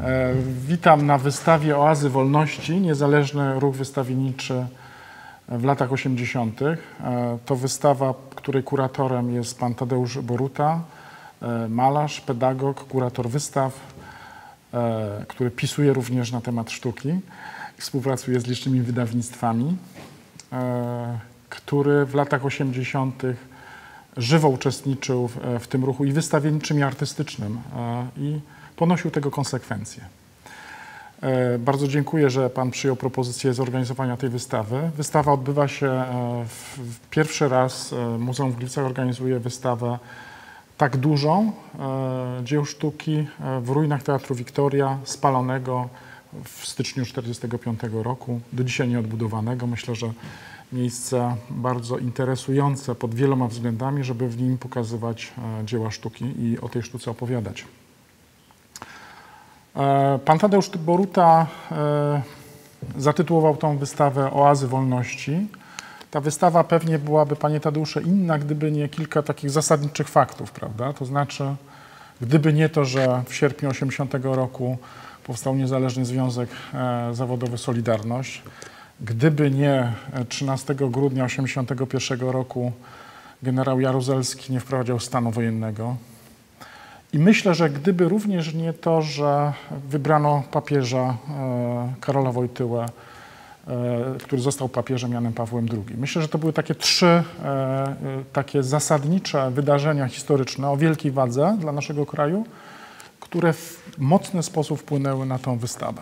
Witam na wystawie Oazy Wolności, niezależny ruch wystawienniczy w latach 80. To wystawa, której kuratorem jest pan Tadeusz Boruta, malarz, pedagog, kurator wystaw, który pisuje również na temat sztuki. Współpracuje z licznymi wydawnictwami, który w latach 80. żywo uczestniczył w tym ruchu i wystawienniczym, i artystycznym i ponosił tego konsekwencje. Bardzo dziękuję, że pan przyjął propozycję zorganizowania tej wystawy. Wystawa odbywa się pierwszy raz. Muzeum w Gliwicach organizuje wystawę tak dużą dzieł sztuki w ruinach Teatru Wiktoria, spalonego w styczniu 1945 roku, do dzisiaj nieodbudowanego. Myślę, że miejsce bardzo interesujące pod wieloma względami, żeby w nim pokazywać dzieła sztuki i o tej sztuce opowiadać. Pan Tadeusz Boruta zatytułował tą wystawę Oazy Wolności. Ta wystawa pewnie byłaby, panie Tadeusze, inna, gdyby nie kilka takich zasadniczych faktów, prawda? To znaczy, gdyby nie to, że w sierpniu 80 roku powstał Niezależny Związek Zawodowy Solidarność, gdyby nie 13 grudnia 81 roku generał Jaruzelski nie wprowadzał stanu wojennego. I myślę, że gdyby również nie to, że wybrano papieża Karola Wojtyłę, który został papieżem Janem Pawłem II. Myślę, że to były takie trzy takie zasadnicze wydarzenia historyczne o wielkiej wadze dla naszego kraju, które w mocny sposób wpłynęły na tą wystawę.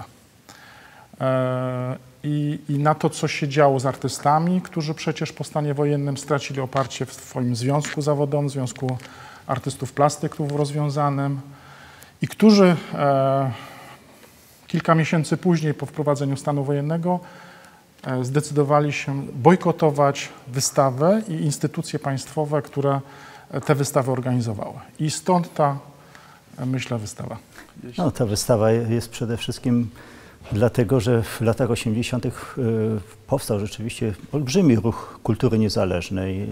I na to, co się działo z artystami, którzy przecież po stanie wojennym stracili oparcie w swoim związku zawodowym, Związku Artystów Plastyków rozwiązanym i którzy kilka miesięcy później po wprowadzeniu stanu wojennego zdecydowali się bojkotować wystawę i instytucje państwowe, które te wystawy organizowały. I stąd ta, myślę, wystawa. No, ta wystawa jest przede wszystkim dlatego, że w latach 80. powstał rzeczywiście olbrzymi ruch kultury niezależnej,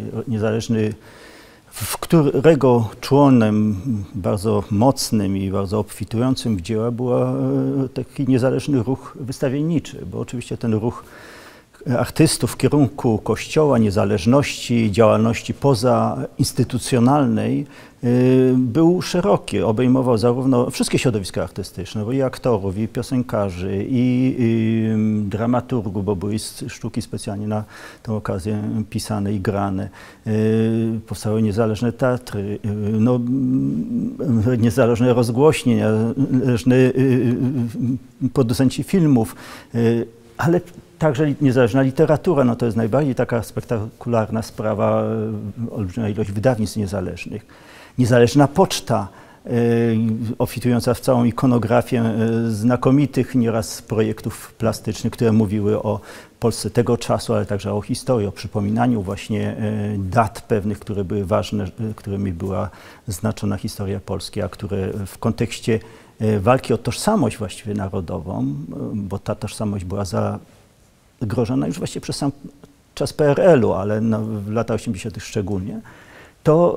w którego członem bardzo mocnym i bardzo obfitującym w dzieła był taki niezależny ruch wystawienniczy, bo oczywiście ten ruch artystów w kierunku Kościoła, niezależności, działalności pozainstytucjonalnej był szeroki, obejmował zarówno wszystkie środowiska artystyczne, bo i aktorów, i piosenkarzy, i dramaturgów, bo były sztuki specjalnie na tę okazję pisane i grane. Powstały niezależne teatry, no, niezależne rozgłośnie, niezależne producenci filmów, ale także niezależna literatura, no to jest najbardziej taka spektakularna sprawa, olbrzymia ilość wydawnictw niezależnych. Niezależna poczta, obfitująca w całą ikonografię znakomitych nieraz projektów plastycznych, które mówiły o Polsce tego czasu, ale także o historii, o przypominaniu właśnie dat pewnych, które były ważne, którymi była znaczona historia Polski, a które w kontekście walki o tożsamość właściwie narodową, bo ta tożsamość była zagrożona już właściwie przez sam czas PRL-u, ale no, w latach 80. szczególnie, to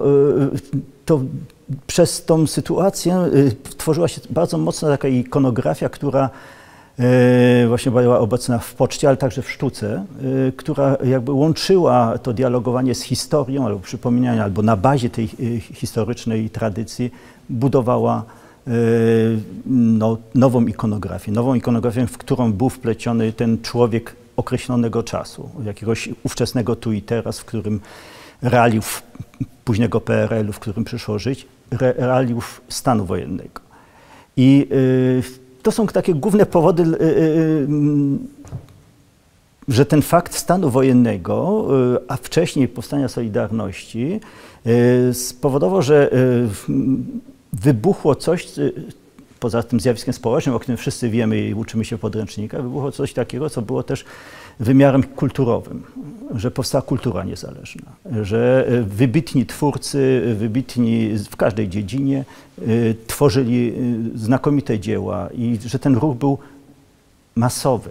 przez tą sytuację tworzyła się bardzo mocna taka ikonografia, która właśnie była obecna w poczcie, ale także w sztuce, która jakby łączyła to dialogowanie z historią, albo przypominanie, albo na bazie tej historycznej tradycji budowała no, nową ikonografię, w którą był wpleciony ten człowiek określonego czasu, jakiegoś ówczesnego tu i teraz, w którym realiów późnego PRL-u, w którym przyszło żyć, realiów stanu wojennego. I to są takie główne powody, że ten fakt stanu wojennego, a wcześniej powstania Solidarności, spowodował, że wybuchło coś, poza tym zjawiskiem społecznym, o którym wszyscy wiemy i uczymy się w podręcznikach, wybuchło coś takiego, co było też wymiarem kulturowym, że powstała kultura niezależna, że wybitni twórcy, wybitni w każdej dziedzinie tworzyli znakomite dzieła i że ten ruch był masowy.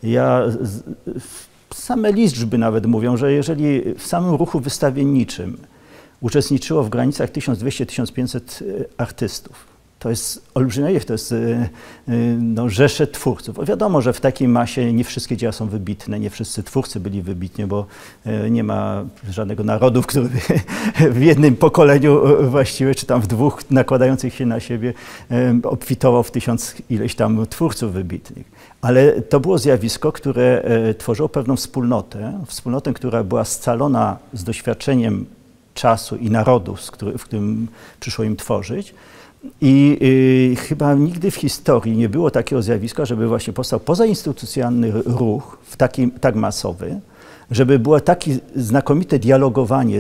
Same liczby nawet mówią, że jeżeli w samym ruchu wystawienniczym uczestniczyło w granicach 1200-1500 artystów, To jest olbrzymia ilość, to jest no, rzesze twórców. Wiadomo, że w takiej masie nie wszystkie dzieła są wybitne, nie wszyscy twórcy byli wybitni, bo nie ma żadnego narodu, który w jednym pokoleniu właściwie, czy tam w dwóch nakładających się na siebie obfitował w 1000 ileś tam twórców wybitnych. Ale to było zjawisko, które tworzyło pewną wspólnotę, która była scalona z doświadczeniem czasu i narodu, w którym przyszło im tworzyć. I chyba nigdy w historii nie było takiego zjawiska, żeby właśnie powstał pozainstytucjonalny ruch, tak masowy, żeby było takie znakomite dialogowanie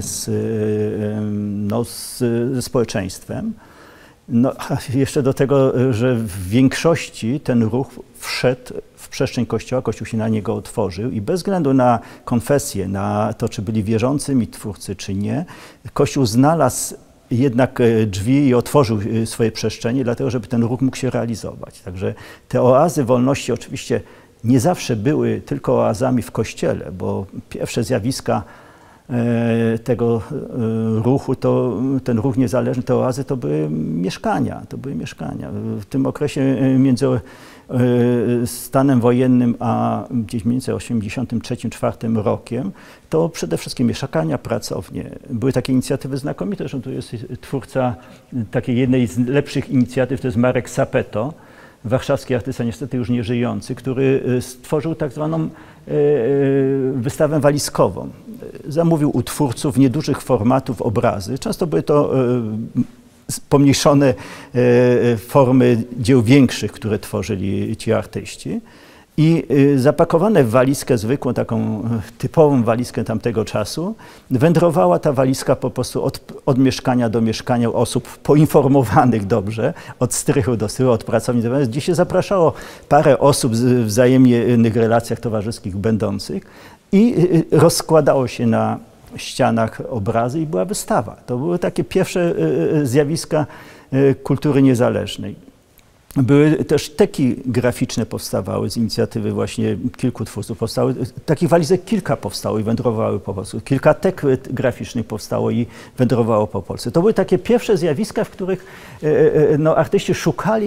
ze społeczeństwem. No, a jeszcze do tego, że w większości ten ruch wszedł w przestrzeń Kościoła, Kościół się na niego otworzył i bez względu na konfesję, na to, czy byli wierzącymi twórcy, czy nie, Kościół znalazł jednak drzwi i otworzył swoje przestrzenie, dlatego żeby ten ruch mógł się realizować. Także te oazy wolności oczywiście nie zawsze były tylko oazami w Kościele, bo pierwsze zjawiska tego ruchu, ten ruch niezależny, te oazy to były mieszkania. W tym okresie między stanem wojennym a gdzieś między 1983-1984 rokiem, to przede wszystkim mieszkania, pracownie. Były takie inicjatywy znakomite, zresztą tu jest twórca takiej jednej z lepszych inicjatyw, to jest Marek Sapeto, warszawski artysta, niestety już nie żyjący, który stworzył tak zwaną wystawę walizkową. Zamówił u twórców niedużych formatów obrazy. Często były to pomniejszone formy dzieł większych, które tworzyli ci artyści. I zapakowane w walizkę zwykłą, taką typową walizkę tamtego czasu, wędrowała ta walizka po prostu od mieszkania do mieszkania osób poinformowanych dobrze, od strychu do strychu, od pracowni do pracowni, gdzie się zapraszało parę osób w wzajemnych relacjach towarzyskich będących i rozkładało się na ścianach obrazy i była wystawa. To były takie pierwsze zjawiska kultury niezależnej. Były też teki graficzne powstawały z inicjatywy właśnie kilku twórców powstały. Takich walizek kilka powstało i wędrowały po Polsce. Kilka tek graficznych powstało i wędrowało po Polsce. To były takie pierwsze zjawiska, w których no, artyści szukali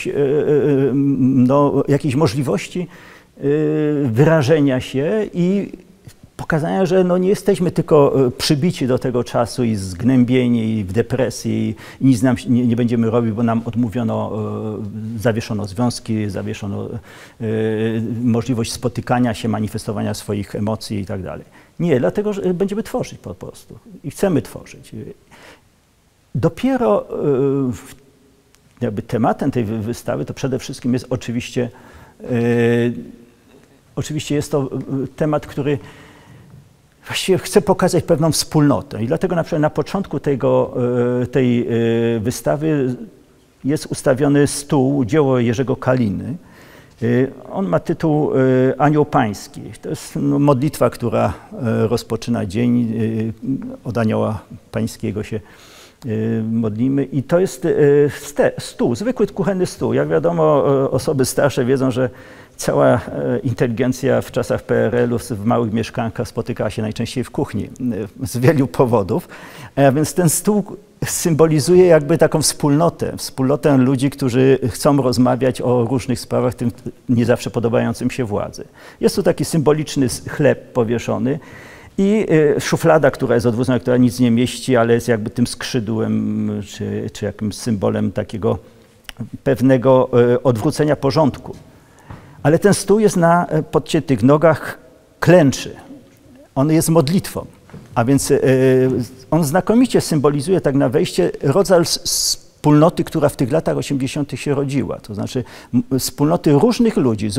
jakiejś możliwości wyrażenia się i pokazania, że no nie jesteśmy tylko przybici do tego czasu i zgnębieni i w depresji i nic nam nie będziemy robić, bo nam odmówiono, zawieszono związki, zawieszono możliwość spotykania się, manifestowania swoich emocji i tak dalej. Nie, dlatego, że będziemy tworzyć po prostu i chcemy tworzyć. Dopiero jakby tematem tej wystawy to przede wszystkim jest oczywiście jest to temat, który właściwie chcę pokazać pewną wspólnotę i dlatego na przykład na początku tej wystawy jest ustawiony stół, dzieło Jerzego Kaliny. On ma tytuł Anioł Pański. To jest modlitwa, która rozpoczyna dzień. Od Anioła Pańskiego się modlimy i to jest stół, zwykły kuchenny stół. Jak wiadomo, osoby starsze wiedzą, że cała inteligencja w czasach PRL-u w małych mieszkankach spotykała się najczęściej w kuchni z wielu powodów, a więc ten stół symbolizuje jakby taką wspólnotę ludzi, którzy chcą rozmawiać o różnych sprawach, tym nie zawsze podobającym się władzy. Jest tu taki symboliczny chleb powieszony i szuflada, która jest odwrócona, która nic nie mieści, ale jest jakby tym skrzydłem czy jakimś symbolem takiego pewnego odwrócenia porządku. Ale ten stół jest na podciętych nogach, klęczy. On jest modlitwą, a więc on znakomicie symbolizuje tak na wejście rodzaj wspólnoty, która w tych latach 80. się rodziła. To znaczy wspólnoty różnych ludzi, z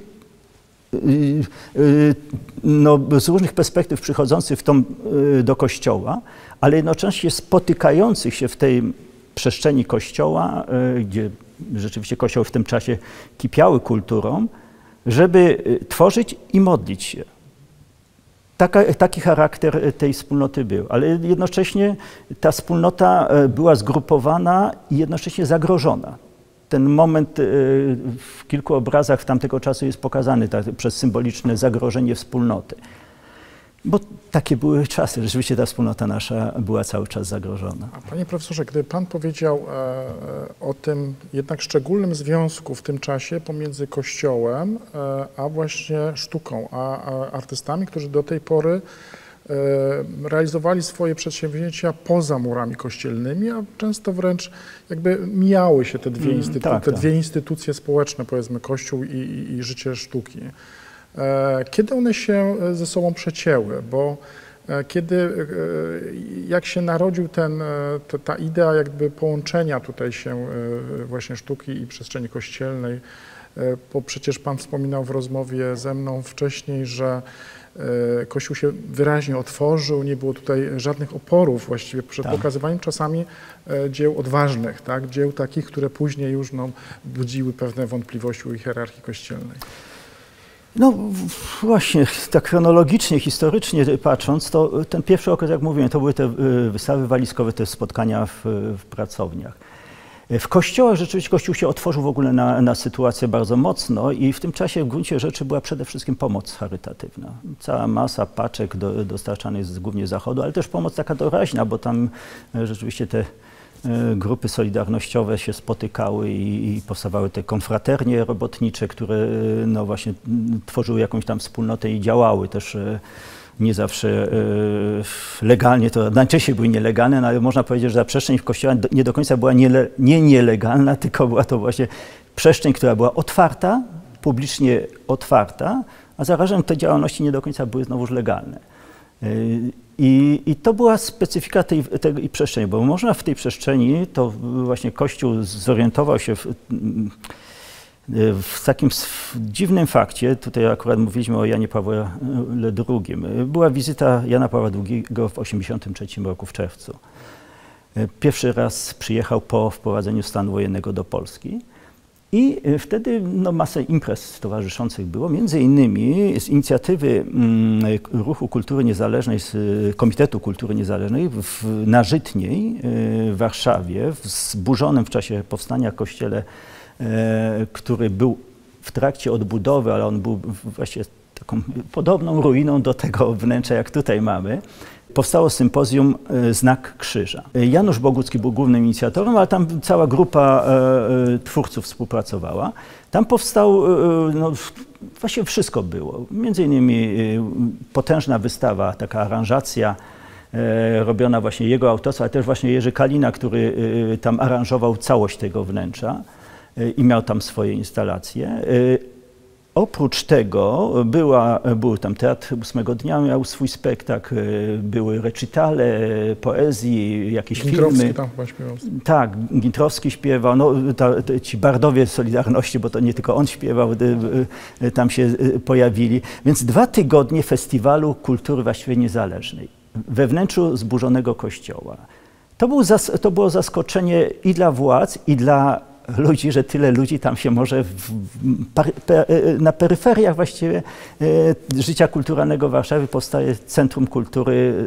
różnych perspektyw przychodzących do Kościoła, ale jednocześnie spotykających się w tej przestrzeni Kościoła, gdzie rzeczywiście Kościoły w tym czasie kipiały kulturą, żeby tworzyć i modlić się. Taki charakter tej wspólnoty był, ale jednocześnie ta wspólnota była zgrupowana i jednocześnie zagrożona. Ten moment w kilku obrazach tamtego czasu jest pokazany przez symboliczne zagrożenie wspólnoty. Bo takie były czasy. Rzeczywiście ta wspólnota nasza była cały czas zagrożona. A panie profesorze, gdyby pan powiedział o tym jednak szczególnym związku w tym czasie pomiędzy Kościołem, a właśnie sztuką, a artystami, którzy do tej pory realizowali swoje przedsięwzięcia poza murami kościelnymi, a często wręcz jakby mijały się te dwie instytucje społeczne, powiedzmy Kościół i życie sztuki. Kiedy one się ze sobą przecięły? Bo jak się narodził ta idea jakby połączenia tutaj się właśnie sztuki i przestrzeni kościelnej, bo przecież pan wspominał w rozmowie ze mną wcześniej, że Kościół się wyraźnie otworzył, nie było tutaj żadnych oporów właściwie przed pokazywaniem czasami dzieł odważnych, tak? Dzieł takich, które później już budziły pewne wątpliwości u hierarchii kościelnej. No właśnie, tak chronologicznie, historycznie patrząc, to ten pierwszy okres, jak mówiłem, to były te wystawy walizkowe, te spotkania w pracowniach. W kościołach rzeczywiście Kościół się otworzył w ogóle na sytuację bardzo mocno i w tym czasie w gruncie rzeczy była przede wszystkim pomoc charytatywna. Cała masa paczek dostarczanych głównie z Zachodu, ale też pomoc taka doraźna, bo tam rzeczywiście te grupy solidarnościowe się spotykały i powstawały te konfraternie robotnicze, które no właśnie tworzyły jakąś tam wspólnotę i działały też nie zawsze legalnie, to najczęściej były nielegalne, no ale można powiedzieć, że ta przestrzeń w Kościele nie do końca była nielegalna, tylko była to właśnie przestrzeń, która była otwarta, publicznie otwarta, a zarazem te działalności nie do końca były znowuż legalne. I to była specyfika tej przestrzeni, bo można w tej przestrzeni, to właśnie Kościół zorientował się w takim dziwnym fakcie, tutaj akurat mówiliśmy o Janie Pawle II. Była wizyta Jana Pawła II w 1983 roku w czerwcu. Pierwszy raz przyjechał po wprowadzeniu stanu wojennego do Polski. I wtedy no, masę imprez towarzyszących było, między innymi z inicjatywy Ruchu Kultury Niezależnej, z Komitetu Kultury Niezależnej na Żytniej w Warszawie, w zburzonym w czasie powstania kościele, który był w trakcie odbudowy, ale on był właściwie taką podobną ruiną do tego wnętrza, jak tutaj mamy. Powstało sympozjum Znak Krzyża. Janusz Bogucki był głównym inicjatorem, ale tam cała grupa twórców współpracowała. Tam powstał, no, właściwie wszystko było. Między innymi potężna wystawa, taka aranżacja robiona właśnie jego autorstwa, ale też właśnie Jerzy Kalina, który tam aranżował całość tego wnętrza i miał tam swoje instalacje. Oprócz tego był tam Teatr 8 dnia, miał swój spektakl, były recitale, poezji, jakieś filmy. Tam chyba śpiewał. Tak, Gintrowski śpiewał, no, ci bardowie Solidarności, bo to nie tylko on śpiewał, tam się pojawili. Więc 2 tygodnie festiwalu kultury właściwie niezależnej we wnętrzu zburzonego kościoła. To było zaskoczenie i dla władz, i dla ludzi, że tyle ludzi tam się może na peryferiach właściwie życia kulturalnego Warszawy powstaje Centrum Kultury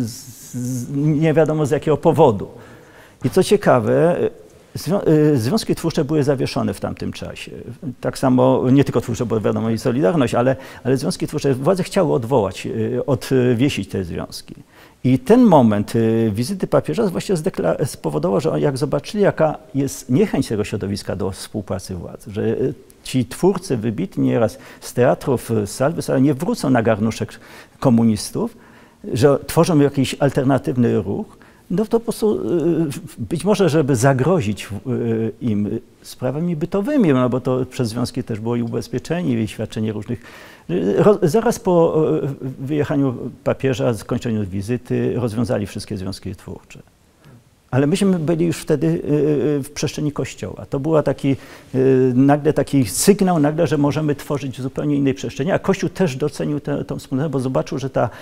nie wiadomo z jakiego powodu. I co ciekawe, związki twórcze były zawieszone w tamtym czasie. Tak samo, nie tylko twórcze, bo wiadomo i Solidarność, ale związki twórcze, władze chciały odwołać, odwiesić te związki. I ten moment wizyty papieża właściwie spowodował, że jak zobaczyli, jaka jest niechęć tego środowiska do współpracy władz, że ci twórcy wybitni nieraz z teatrów, z sal wystawowych nie wrócą na garnuszek komunistów, że tworzą jakiś alternatywny ruch, no to po prostu być może, żeby zagrozić im sprawami bytowymi, no bo to przez związki też było i ubezpieczenie, i świadczenie różnych. Zaraz po wyjechaniu papieża, skończeniu wizyty, rozwiązali wszystkie związki twórcze. Ale myśmy byli już wtedy w przestrzeni Kościoła. To był nagle taki sygnał, że możemy tworzyć w zupełnie innej przestrzeni, a Kościół też docenił tę wspólnotę, bo zobaczył,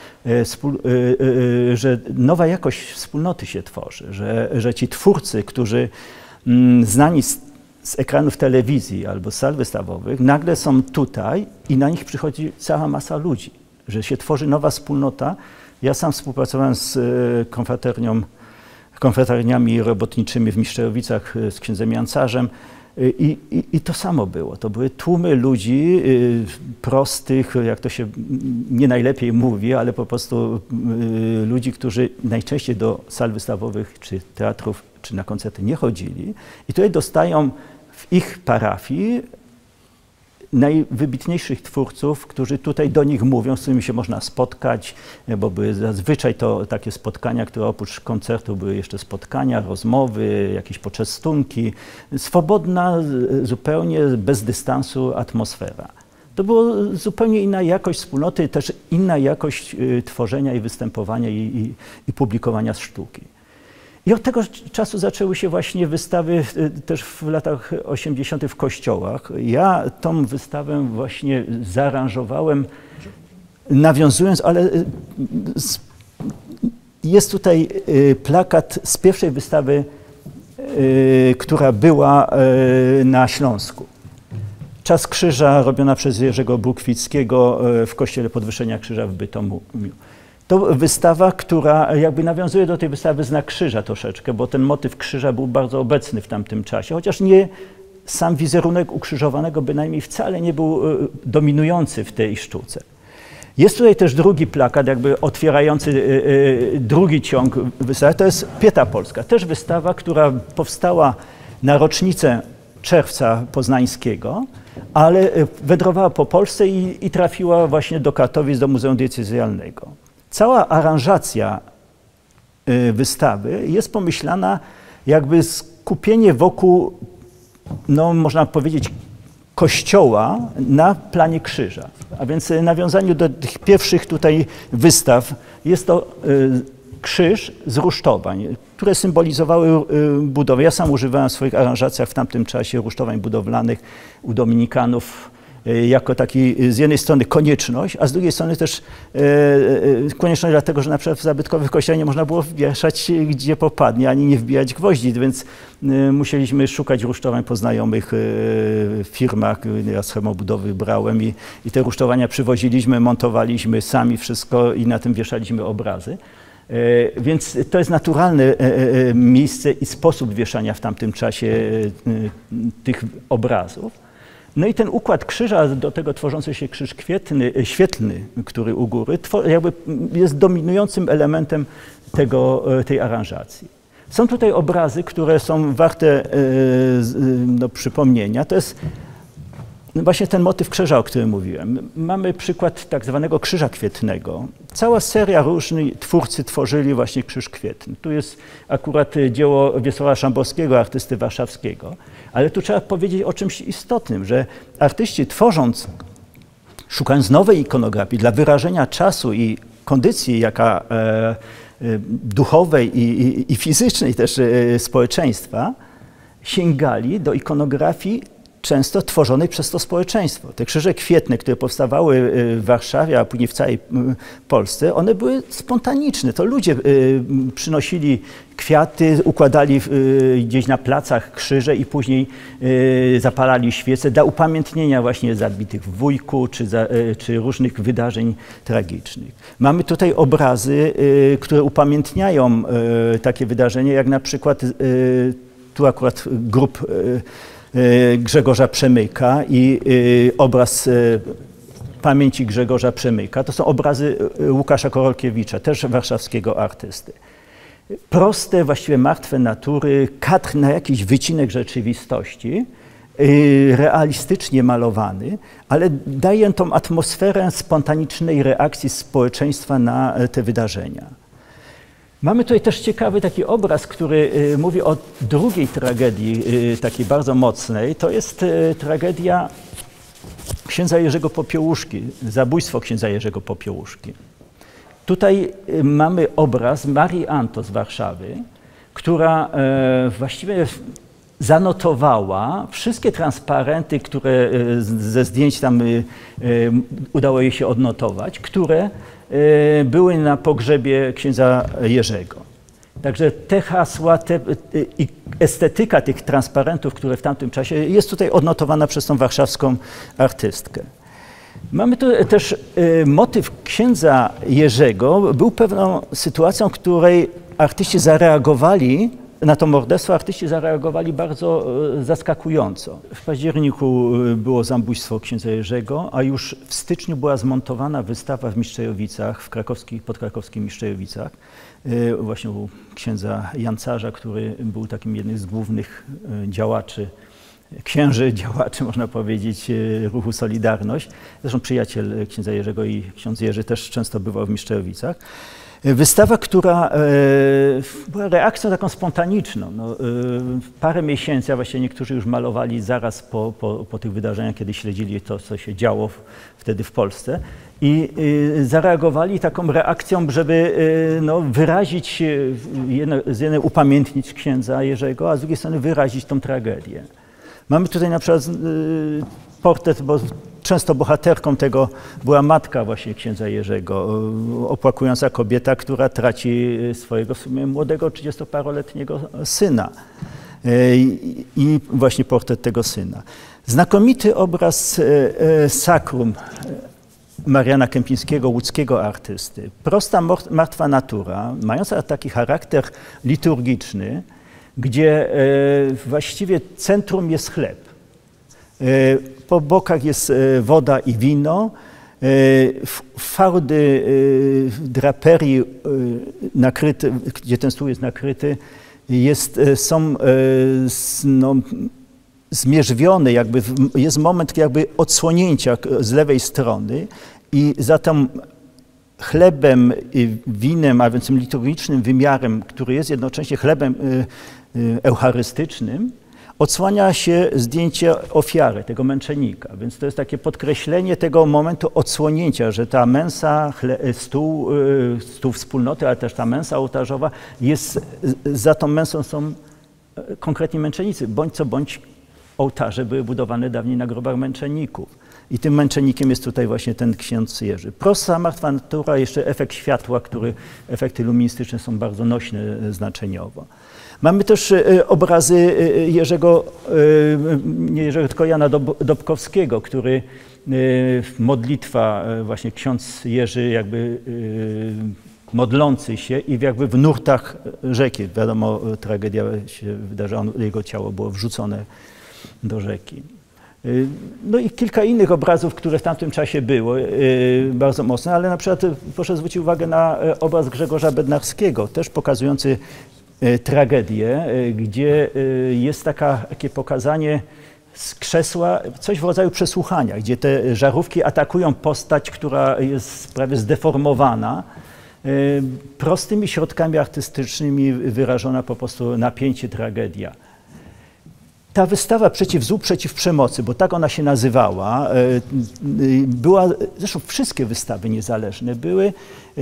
że nowa jakość wspólnoty się tworzy, że ci twórcy, którzy znani z ekranów telewizji albo z sal wystawowych, nagle są tutaj i na nich przychodzi cała masa ludzi, że się tworzy nowa wspólnota. Ja sam współpracowałem z konfraterniami robotniczymi w Miszczerowicach z księdzem Jancarzem. I to samo było. To były tłumy ludzi prostych, jak to się nie najlepiej mówi, ale po prostu ludzi, którzy najczęściej do sal wystawowych, czy teatrów, czy na koncerty nie chodzili. I tutaj dostają w ich parafii najwybitniejszych twórców, którzy tutaj do nich mówią, z którymi się można spotkać, bo były zazwyczaj to takie spotkania, które oprócz koncertu były jeszcze spotkania, rozmowy, jakieś poczęstunki. Swobodna, zupełnie bez dystansu atmosfera. To była zupełnie inna jakość wspólnoty, też inna jakość tworzenia i występowania i publikowania sztuki. I od tego czasu zaczęły się właśnie wystawy też w latach 80. w kościołach. Ja tą wystawę właśnie zaaranżowałem, nawiązując, ale jest tutaj plakat z pierwszej wystawy, która była na Śląsku. Czas krzyża robiona przez Jerzego Brukwickiego w Kościele Podwyższenia Krzyża w Bytomiu. To wystawa, która jakby nawiązuje do tej wystawy Znak Krzyża troszeczkę, bo ten motyw krzyża był bardzo obecny w tamtym czasie, chociaż nie sam wizerunek ukrzyżowanego bynajmniej wcale nie był dominujący w tej sztuce. Jest tutaj też drugi plakat, jakby otwierający drugi ciąg wystawy, to jest Pieta Polska. Też wystawa, która powstała na rocznicę Czerwca Poznańskiego, ale wędrowała po Polsce i trafiła właśnie do Katowic, do Muzeum Diecezjalnego. Cała aranżacja wystawy jest pomyślana jakby skupienie wokół, no można powiedzieć, kościoła na planie krzyża. A więc w nawiązaniu do tych pierwszych tutaj wystaw jest to krzyż z rusztowań, które symbolizowały budowę. Ja sam używałem w swoich aranżacjach w tamtym czasie rusztowań budowlanych u dominikanów jako taki z jednej strony konieczność, a z drugiej strony też konieczność dlatego, że na przykład w zabytkowych kościołach nie można było wieszać gdzie popadnie, ani nie wbijać gwoździ, więc musieliśmy szukać rusztowań po znajomych firmach. Ja z Chemobudowy brałem i te rusztowania przywoziliśmy, montowaliśmy sami wszystko i na tym wieszaliśmy obrazy. Więc to jest naturalne miejsce i sposób wieszania w tamtym czasie tych obrazów. No i ten układ krzyża, do tego tworzący się krzyż świetlny, który u góry, jakby jest dominującym elementem tej aranżacji. Są tutaj obrazy, które są warte przypomnienia. To jest właśnie ten motyw krzyża, o którym mówiłem. Mamy przykład tak zwanego krzyża kwietnego. Cała seria różnych twórcy tworzyli właśnie krzyż kwietny. Tu jest akurat dzieło Wiesława Szamborskiego, artysty warszawskiego. Ale tu trzeba powiedzieć o czymś istotnym, że artyści tworząc, szukając nowej ikonografii dla wyrażenia czasu i kondycji, jaka duchowej i fizycznej też społeczeństwa, sięgali do ikonografii często tworzonej przez to społeczeństwo. Te krzyże kwietne, które powstawały w Warszawie, a później w całej Polsce, one były spontaniczne. To ludzie przynosili kwiaty, układali gdzieś na placach krzyże i później zapalali świece dla upamiętnienia właśnie zabitych w Wujku czy różnych wydarzeń tragicznych. Mamy tutaj obrazy, które upamiętniają takie wydarzenia, jak na przykład tu akurat grób Grzegorza Przemyka i obraz pamięci Grzegorza Przemyka. To są obrazy Łukasza Korolkiewicza, też warszawskiego artysty. Proste, właściwie martwe natury, kadr na jakiś wycinek rzeczywistości, realistycznie malowany, ale daje tą atmosferę spontanicznej reakcji społeczeństwa na te wydarzenia. Mamy tutaj też ciekawy taki obraz, który mówi o drugiej tragedii, takiej bardzo mocnej. To jest tragedia księdza Jerzego Popiełuszki, zabójstwo księdza Jerzego Popiełuszki. Tutaj mamy obraz Marii Anto z Warszawy, która właściwie zanotowała wszystkie transparenty, które ze zdjęć tam udało jej się odnotować, które były na pogrzebie księdza Jerzego. Także te hasła i estetyka tych transparentów, które w tamtym czasie jest tutaj odnotowana przez tą warszawską artystkę. Mamy tu też motyw księdza Jerzego, był pewną sytuacją, w której artyści zareagowali na to morderstwo artyści zareagowali bardzo zaskakująco. W październiku było zabójstwo księdza Jerzego, a już w styczniu była zmontowana wystawa w Mistrzejowicach, podkrakowskich Mistrzejowicach, właśnie u księdza Jancarza, który był takim jednym z głównych działaczy, księży działaczy, można powiedzieć, ruchu Solidarność. Zresztą przyjaciel księdza Jerzego i ksiądz Jerzy też często bywał w Mistrzejowicach. Wystawa, która była reakcją taką spontaniczną. No, parę miesięcy, a właściwie niektórzy już malowali zaraz po tych wydarzeniach, kiedy śledzili to, co się działo wtedy w Polsce. I zareagowali taką reakcją, żeby no, wyrazić, z jednej upamiętnić księdza Jerzego, a z drugiej strony wyrazić tą tragedię. Mamy tutaj na przykład portret, bo często bohaterką tego była matka właśnie księdza Jerzego, opłakująca kobieta, która traci swojego w sumie młodego, 30-paroletniego syna. I właśnie portret tego syna. Znakomity obraz sakrum Mariana Kępińskiego, łódzkiego artysty. Prosta, martwa natura, mająca taki charakter liturgiczny, gdzie właściwie centrum jest chleb. Po bokach jest woda i wino, fałdy draperii nakryte, gdzie ten stół jest nakryty, są no, zmierzwione, jakby jest moment jakby odsłonięcia z lewej strony i za tym chlebem, winem, a więc tym liturgicznym wymiarem, który jest jednocześnie chlebem eucharystycznym, odsłania się zdjęcie ofiary, tego męczennika. Więc to jest takie podkreślenie tego momentu odsłonięcia, że ta mensa, stół wspólnoty, ale też ta mensa ołtarzowa jest, za tą mensą są konkretni męczennicy. Bądź co bądź ołtarze były budowane dawniej na grobach męczenników. I tym męczennikiem jest tutaj właśnie ten ksiądz Jerzy. Prosta, martwa natura, jeszcze efekt światła, efekty luministyczne są bardzo nośne znaczeniowo. Mamy też obrazy Jerzego, nie Jerzego, tylko Jana Dobkowskiego, który modlitwa, właśnie ksiądz Jerzy jakby modlący się i jakby w nurtach rzeki. Wiadomo, tragedia się wydarzyła, jego ciało było wrzucone do rzeki. No i kilka innych obrazów, które w tamtym czasie były bardzo mocne, ale na przykład proszę zwrócić uwagę na obraz Grzegorza Bednarskiego, też pokazujący tragedię, gdzie jest takie pokazanie z krzesła, coś w rodzaju przesłuchania, gdzie te żarówki atakują postać, która jest prawie zdeformowana, prostymi środkami artystycznymi wyrażona po prostu napięcie, tragedia. Ta wystawa Złu przeciw przemocy, bo tak ona się nazywała, była, zresztą wszystkie wystawy niezależne były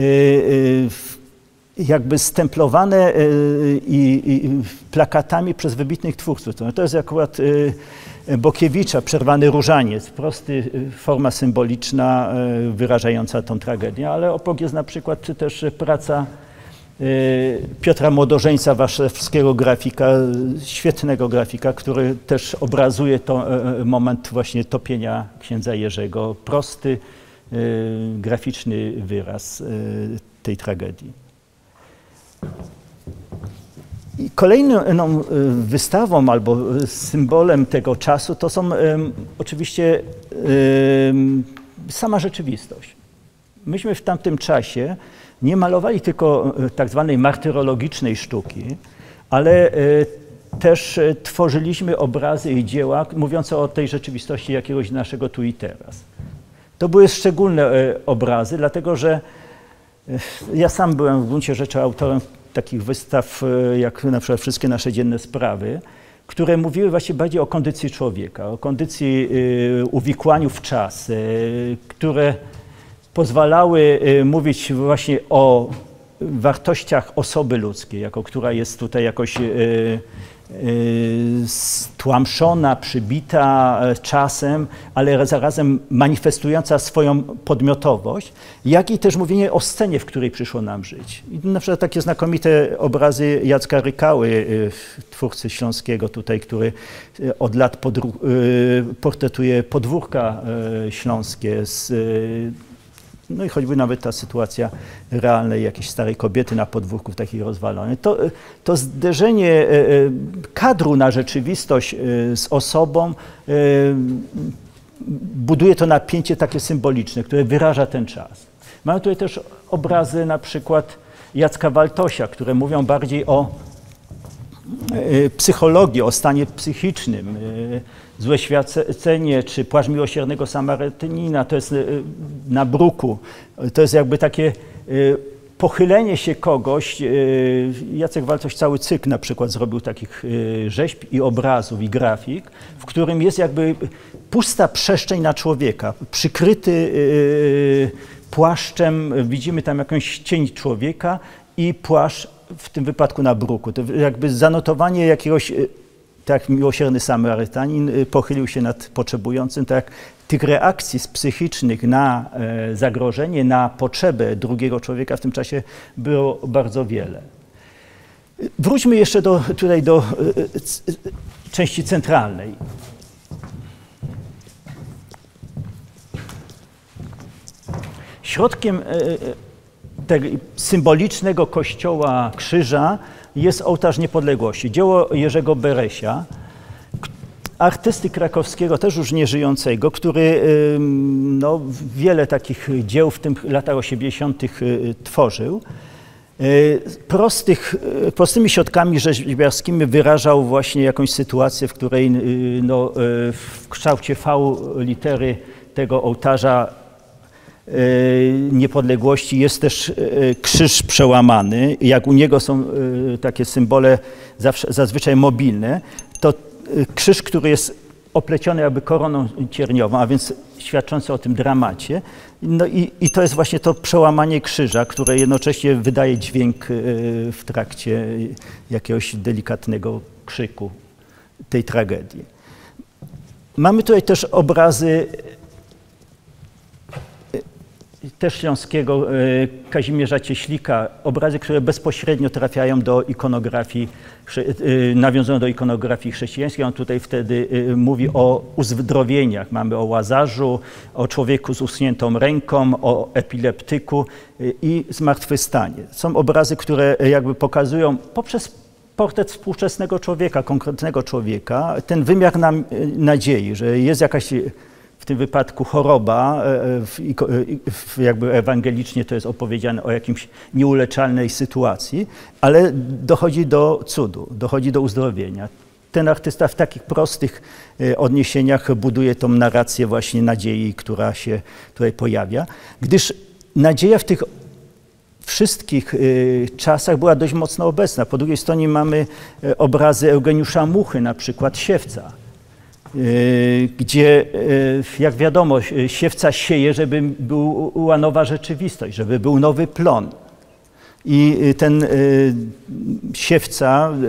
jakby stemplowane i plakatami przez wybitnych twórców. To jest akurat Bokiewicza, Przerwany różaniec, prosty, forma symboliczna wyrażająca tą tragedię, ale obok jest na przykład też praca Piotra Młodożeńca, warszawskiego grafika, świetnego grafika, który też obrazuje to moment właśnie topienia księdza Jerzego. Prosty, graficzny wyraz tej tragedii. I kolejną wystawą albo symbolem tego czasu to są oczywiście sama rzeczywistość. Myśmy w tamtym czasie nie malowali tylko tak zwanej martyrologicznej sztuki, ale też tworzyliśmy obrazy i dzieła mówiące o tej rzeczywistości jakiegoś naszego tu i teraz. To były szczególne obrazy, dlatego że ja sam byłem w gruncie rzeczy autorem takich wystaw, jak na przykład Wszystkie nasze dzienne sprawy, które mówiły właśnie bardziej o kondycji człowieka, o kondycji uwikłaniu w czas, które pozwalały mówić właśnie o wartościach osoby ludzkiej, jako która jest tutaj jakoś stłamszona, przybita czasem, ale zarazem manifestująca swoją podmiotowość, jak i też mówienie o scenie, w której przyszło nam żyć. I na przykład takie znakomite obrazy Jacka Rykały, twórcy śląskiego tutaj, który od lat portretuje podwórka śląskie z no i choćby nawet ta sytuacja realnej jakiejś starej kobiety na podwórku takiej rozwalonej. To zderzenie kadru na rzeczywistość z osobą buduje to napięcie takie symboliczne, które wyraża ten czas. Mamy tutaj też obrazy na przykład Jacka Waltosia, które mówią bardziej o psychologii, o stanie psychicznym. Złe świadczenie czy płaszcz miłosiernego Samarytanina, to jest na bruku. To jest jakby takie pochylenie się kogoś. Jacek Waltoś cały cykl na przykład zrobił takich rzeźb i obrazów i grafik, w którym jest jakby pusta przestrzeń na człowieka, przykryty płaszczem, widzimy tam jakąś cień człowieka i płaszcz w tym wypadku na bruku. To jakby zanotowanie jakiegoś, tak jak miłosierny Samarytanin pochylił się nad potrzebującym, tak tych reakcji psychicznych na zagrożenie, na potrzebę drugiego człowieka w tym czasie było bardzo wiele. Wróćmy jeszcze tutaj do części centralnej. Środkiem tego symbolicznego kościoła krzyża jest ołtarz niepodległości. Dzieło Jerzego Beresia, artysty krakowskiego, też już nieżyjącego, który no, wiele takich dzieł w tych latach 80. tworzył. Prostymi środkami rzeźbiarskimi wyrażał właśnie jakąś sytuację, w której no, w kształcie V litery tego ołtarza niepodległości jest też krzyż przełamany. Jak u niego są takie symbole zazwyczaj mobilne, to krzyż, który jest opleciony jakby koroną cierniową, a więc świadczący o tym dramacie. No i to jest właśnie to przełamanie krzyża, które jednocześnie wydaje dźwięk w trakcie jakiegoś delikatnego krzyku tej tragedii. Mamy tutaj też obrazy też śląskiego Kazimierza Cieślika, obrazy, które bezpośrednio trafiają do ikonografii, nawiązują do ikonografii chrześcijańskiej. On tutaj wtedy mówi o uzdrowieniach. Mamy o Łazarzu, o człowieku z uschniętą ręką, o epileptyku i zmartwychwstanie. Są obrazy, które jakby pokazują poprzez portret współczesnego człowieka, konkretnego człowieka, ten wymiar nadziei, że jest jakaś w tym wypadku choroba, jakby ewangelicznie to jest opowiedziane o jakimś nieuleczalnej sytuacji, ale dochodzi do cudu, dochodzi do uzdrowienia. Ten artysta w takich prostych odniesieniach buduje tą narrację właśnie nadziei, która się tutaj pojawia, gdyż nadzieja w tych wszystkich czasach była dość mocno obecna. Po drugiej stronie mamy obrazy Eugeniusza Muchy, na przykład Siewca, gdzie, jak wiadomo, siewca sieje, żeby była nowa rzeczywistość, żeby był nowy plon. I ten siewca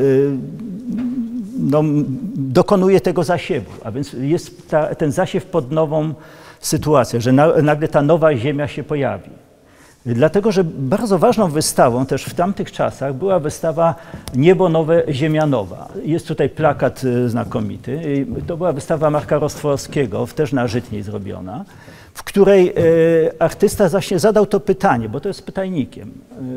no, dokonuje tego zasiewu, a więc jest ten zasiew pod nową sytuację, że nagle ta nowa ziemia się pojawi. Dlatego, że bardzo ważną wystawą też w tamtych czasach była wystawa Niebo nowe, ziemia nowa. Jest tutaj plakat znakomity. To była wystawa Marka Rostworskiego, też na Żytniej zrobiona, w której artysta właśnie zadał to pytanie, bo to jest pytajnikiem.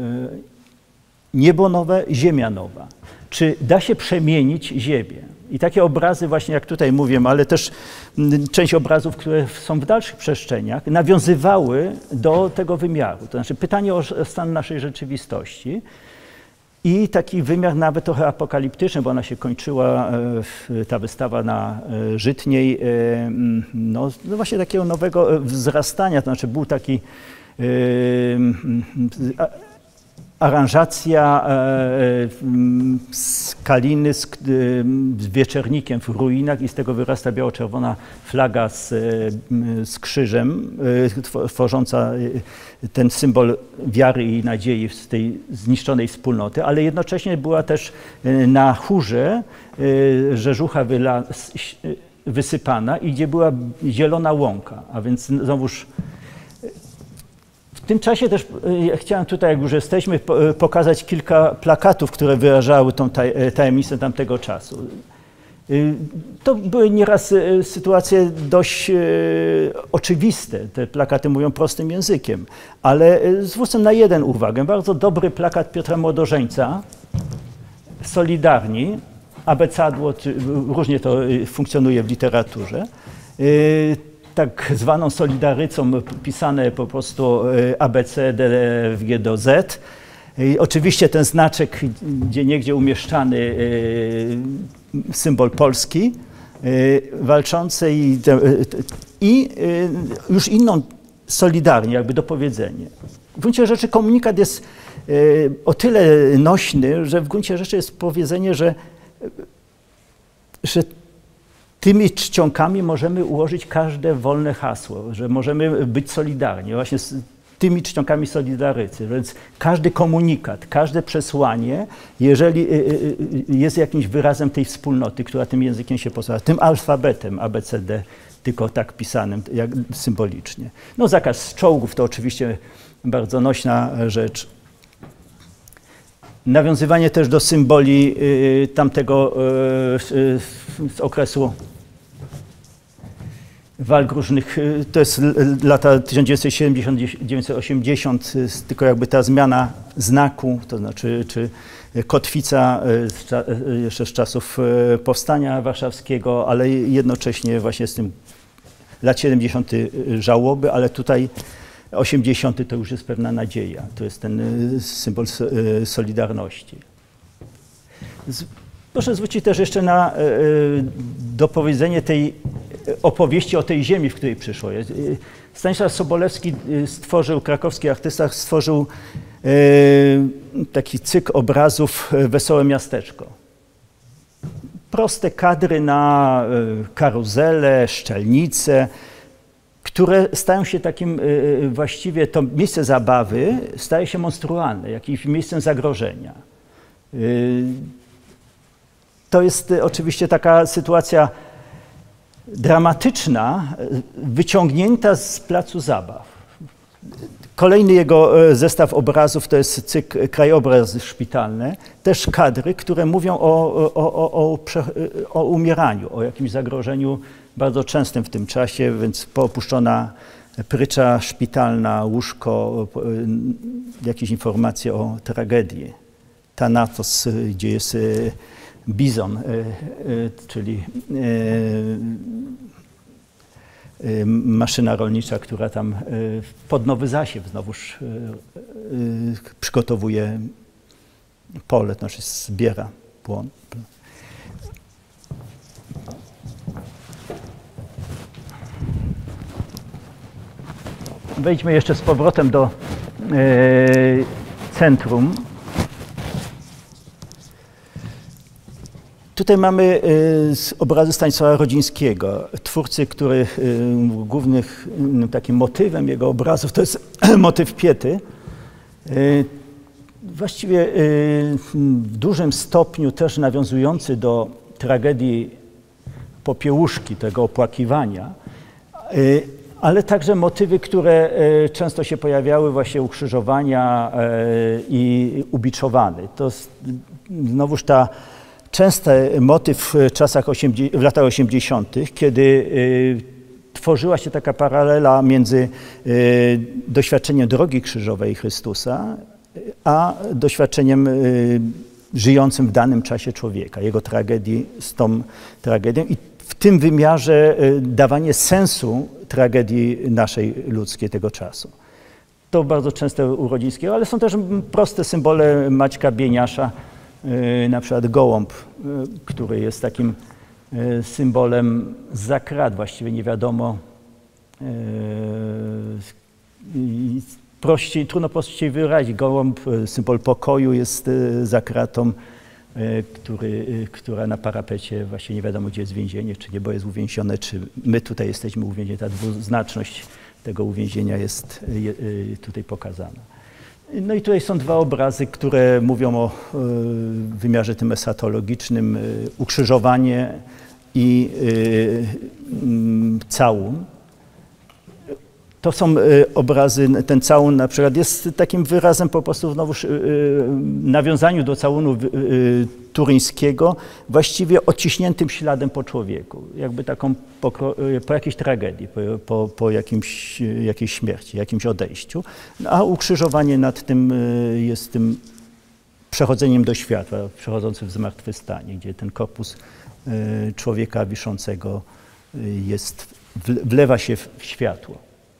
Niebo nowe, ziemia nowa. Czy da się przemienić ziemię? I takie obrazy właśnie, jak tutaj mówię, ale też część obrazów, które są w dalszych przestrzeniach, nawiązywały do tego wymiaru. To znaczy pytanie o stan naszej rzeczywistości i taki wymiar nawet trochę apokaliptyczny, bo ona się kończyła, ta wystawa na Żytniej, no właśnie takiego nowego wzrastania, to znaczy był taki aranżacja skaliny z wieczernikiem w ruinach i z tego wyrasta biało-czerwona flaga z krzyżem, tworząca ten symbol wiary i nadziei z tej zniszczonej wspólnoty, ale jednocześnie była też na chórze rzeżucha wysypana i gdzie była zielona łąka, a więc znowuż w tym czasie też chciałem tutaj, jak już jesteśmy, pokazać kilka plakatów, które wyrażały tą tajemnicę tamtego czasu. To były nieraz sytuacje dość oczywiste. Te plakaty mówią prostym językiem, ale zwrócę na jeden uwagę. Bardzo dobry plakat Piotra Młodożeńca, Solidarni, abecadło, różnie to funkcjonuje w literaturze. Tak zwaną solidarycą pisane po prostu ABC, D, F, G do Z. I oczywiście ten znaczek gdzieniegdzie umieszczany, symbol Polski walczącej i już inną solidarnie, jakby dopowiedzenie. W gruncie rzeczy komunikat jest o tyle nośny, że w gruncie rzeczy jest powiedzenie, że tymi czcionkami możemy ułożyć każde wolne hasło, że możemy być solidarni, właśnie z tymi czcionkami solidarycy. Więc każdy komunikat, każde przesłanie, jeżeli jest jakimś wyrazem tej wspólnoty, która tym językiem się posługuje, tym alfabetem ABCD, tylko tak pisanym, jak symbolicznie. No zakaz czołgów to oczywiście bardzo nośna rzecz. Nawiązywanie też do symboli tamtego z okresu walk różnych, to jest lata 1970-1980, tylko jakby ta zmiana znaku, to znaczy czy kotwica jeszcze z czasów powstania warszawskiego, ale jednocześnie właśnie z tym lat 70. żałoby, ale tutaj 80. to już jest pewna nadzieja, to jest ten symbol solidarności. Proszę zwrócić też jeszcze na dopowiedzenie tej opowieści o tej ziemi, w której przyszło. Stanisław Sobolewski stworzył, krakowski artysta, stworzył taki cykl obrazów Wesołe miasteczko. Proste kadry na karuzele, szczelnice, które stają się takim właściwie, to miejsce zabawy staje się monstrualne, jakimś miejscem zagrożenia. To jest oczywiście taka sytuacja dramatyczna, wyciągnięta z placu zabaw. Kolejny jego zestaw obrazów to jest cykl Krajobrazy szpitalne, też kadry, które mówią o umieraniu, o jakimś zagrożeniu bardzo częstym w tym czasie, więc poopuszczona prycza szpitalna, łóżko, jakieś informacje o tragedii. Thanatos, gdzie jest bizon, czyli maszyna rolnicza, która tam pod nowy zasiew znowuż przygotowuje pole, to znaczy zbiera płon. Wejdźmy jeszcze z powrotem do centrum. Tutaj mamy obrazy Stanisława Rodzińskiego, twórcy, który głównych takim motywem jego obrazów to jest motyw Piety. Właściwie w dużym stopniu też nawiązujący do tragedii Popiełuszki, tego opłakiwania, ale także motywy, które często się pojawiały, właśnie ukrzyżowania i ubiczowany. To znowuż ta częsty motyw w latach 80., kiedy tworzyła się taka paralela między doświadczeniem drogi krzyżowej Chrystusa, a doświadczeniem żyjącym w danym czasie człowieka, jego tragedii z tą tragedią i w tym wymiarze dawanie sensu tragedii naszej ludzkiej tego czasu. To bardzo częste u Rodzińskiego, ale są też proste symbole Maćka Bieniasza, na przykład gołąb, który jest takim symbolem za krat, właściwie nie wiadomo, trudno prościej wyrazić. Gołąb, symbol pokoju jest za kratą, która na parapecie właśnie nie wiadomo, gdzie jest więzienie, czy niebo jest uwięzione, czy my tutaj jesteśmy uwięzieni. Ta dwuznaczność tego uwięzienia jest tutaj pokazana. No i tutaj są dwa obrazy, które mówią o wymiarze tym esatologicznym, ukrzyżowanie i całun. To są obrazy, ten całun na przykład jest takim wyrazem po prostu znowuż nawiązaniu do całunu turyńskiego, właściwie odciśniętym śladem po człowieku, jakby taką po jakiejś tragedii, po jakiejś śmierci, jakimś odejściu, a ukrzyżowanie nad tym jest tym przechodzeniem do światła, przechodzącym w zmartwychwstanie, gdzie ten korpus człowieka wiszącego wlewa się w światło.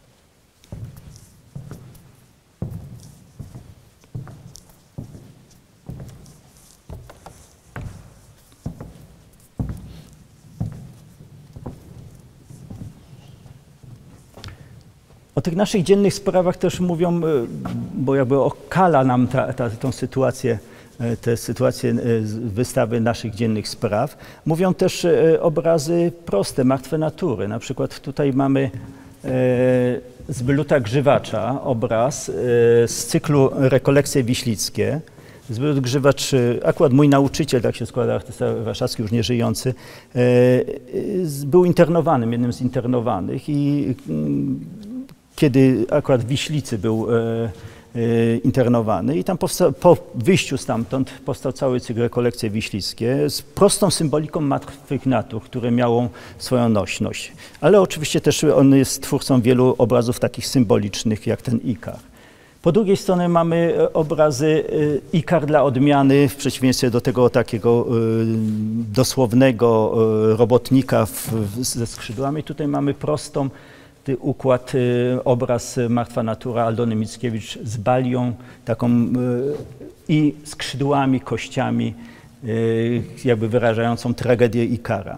O tych naszych dziennych sprawach też mówią, bo jakby okala nam tą sytuację, te sytuacje wystawy naszych dziennych spraw. Mówią też obrazy proste, martwe natury. Na przykład tutaj mamy z Byluta Grzywacza obraz z cyklu Rekolekcje Wiślickie. Zbylut Grzywacz, akurat mój nauczyciel, tak się składa, artysta warszawski, już nieżyjący, był internowanym, jednym z internowanych i kiedy akurat w Wiślicy był internowany i tam po wyjściu stamtąd powstał cały cykl Rekolekcje Wiślickie z prostą symboliką martwych natur, które miało swoją nośność. Ale oczywiście też on jest twórcą wielu obrazów takich symbolicznych, jak ten Ikar. Po drugiej stronie mamy obrazy Ikar dla odmiany, w przeciwieństwie do tego takiego dosłownego robotnika ze skrzydłami. Tutaj mamy prostą układ, obraz Martwa natura Aldony Mickiewicz z balią, taką i skrzydłami, kościami, jakby wyrażającą tragedię Ikara.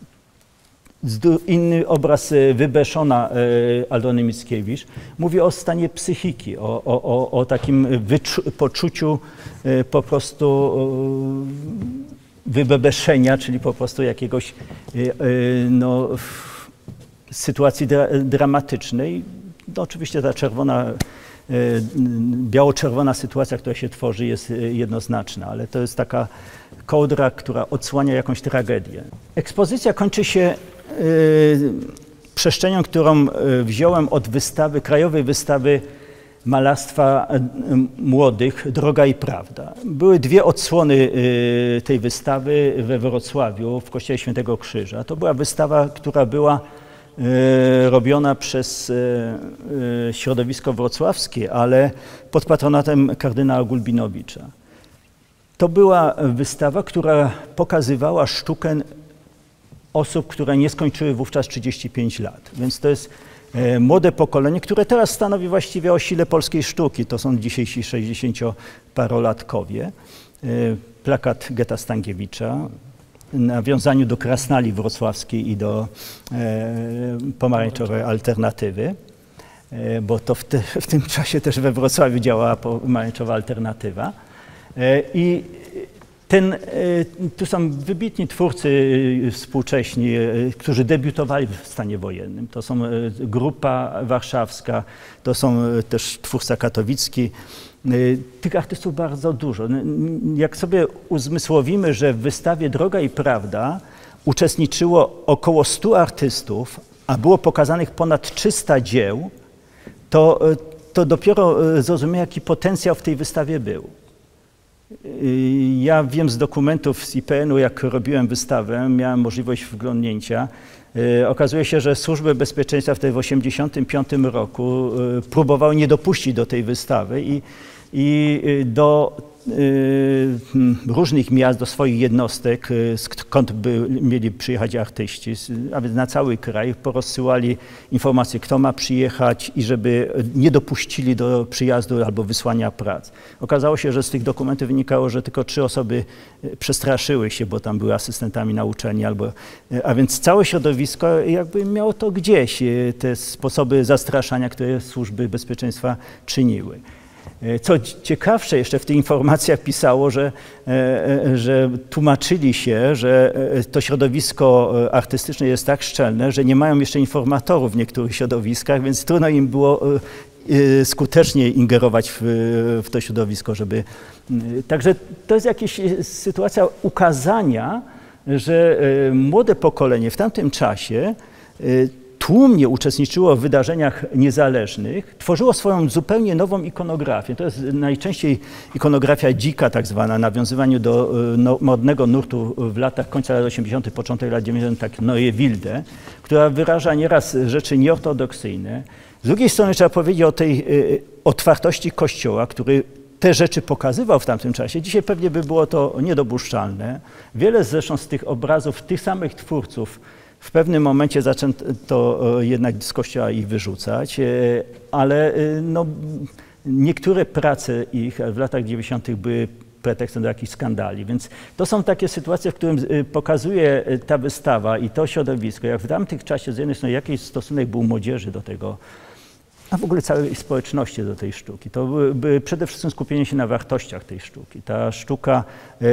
Inny obraz Wybeszona Aldony Mickiewicz mówi o stanie psychiki, o takim poczuciu po prostu wybebeszenia, czyli po prostu jakiegoś no, sytuacji dramatycznej. No, oczywiście ta biało-czerwona sytuacja, która się tworzy, jest jednoznaczna, ale to jest taka kołdra, która odsłania jakąś tragedię. Ekspozycja kończy się przestrzenią, którą wziąłem od wystawy, krajowej wystawy malarstwa młodych Droga i Prawda. Były dwie odsłony tej wystawy we Wrocławiu w Kościele Świętego Krzyża. To była wystawa, która była robiona przez środowisko wrocławskie, ale pod patronatem kardynała Gulbinowicza. To była wystawa, która pokazywała sztukę osób, które nie skończyły wówczas 35 lat. Więc to jest młode pokolenie, które teraz stanowi właściwie o sile polskiej sztuki. To są dzisiejsi 60-parolatkowie. Plakat Getta Stankiewicza, w nawiązaniu do Krasnali Wrocławskiej i do pomarańczowej alternatywy, bo to w tym czasie też we Wrocławiu działała pomarańczowa alternatywa. I tu są wybitni twórcy współcześni, którzy debiutowali w stanie wojennym. To są Grupa Warszawska, to są też twórca katowicki. Tych artystów bardzo dużo. Jak sobie uzmysłowimy, że w wystawie Droga i Prawda uczestniczyło około 100 artystów, a było pokazanych ponad 300 dzieł, to dopiero zrozumiemy, jaki potencjał w tej wystawie był. Ja wiem z dokumentów z IPN-u, jak robiłem wystawę, miałem możliwość wglądnięcia. Okazuje się, że służby bezpieczeństwa wtedy w 1985 roku próbowały nie dopuścić do tej wystawy i do różnych miast, do swoich jednostek, skąd mieli przyjechać artyści, a więc na cały kraj, porozsyłali informacje, kto ma przyjechać i żeby nie dopuścili do przyjazdu albo wysłania prac. Okazało się, że z tych dokumentów wynikało, że tylko 3 osoby przestraszyły się, bo tam były asystentami na uczelni, a więc całe środowisko jakby miało to gdzieś, te sposoby zastraszania, które służby bezpieczeństwa czyniły. Co ciekawsze, jeszcze w tych informacjach pisało, że tłumaczyli się, że to środowisko artystyczne jest tak szczelne, że nie mają jeszcze informatorów w niektórych środowiskach, więc trudno im było skutecznie ingerować w to środowisko, żeby... Także to jest jakaś sytuacja ukazania, że młode pokolenie w tamtym czasie tłumnie uczestniczyło w wydarzeniach niezależnych, tworzyło swoją zupełnie nową ikonografię. To jest najczęściej ikonografia dzika tak zwana, nawiązywaniu do modnego nurtu w latach końca lat 80., początek lat 90., tak Neue Wilde, która wyraża nieraz rzeczy nieortodoksyjne. Z drugiej strony trzeba powiedzieć o tej otwartości Kościoła, który te rzeczy pokazywał w tamtym czasie. Dzisiaj pewnie by było to niedopuszczalne. Wiele zresztą z tych obrazów, tych samych twórców, w pewnym momencie zaczęto jednak z Kościoła ich wyrzucać, ale no, niektóre prace ich w latach 90. były pretekstem do jakichś skandali. Więc to są takie sytuacje, w którym pokazuje ta wystawa i to środowisko, jak w tamtym czasie z jednej strony jakiś stosunek był młodzieży do tego, a w ogóle całej społeczności do tej sztuki. To by przede wszystkim skupienie się na wartościach tej sztuki. Ta sztuka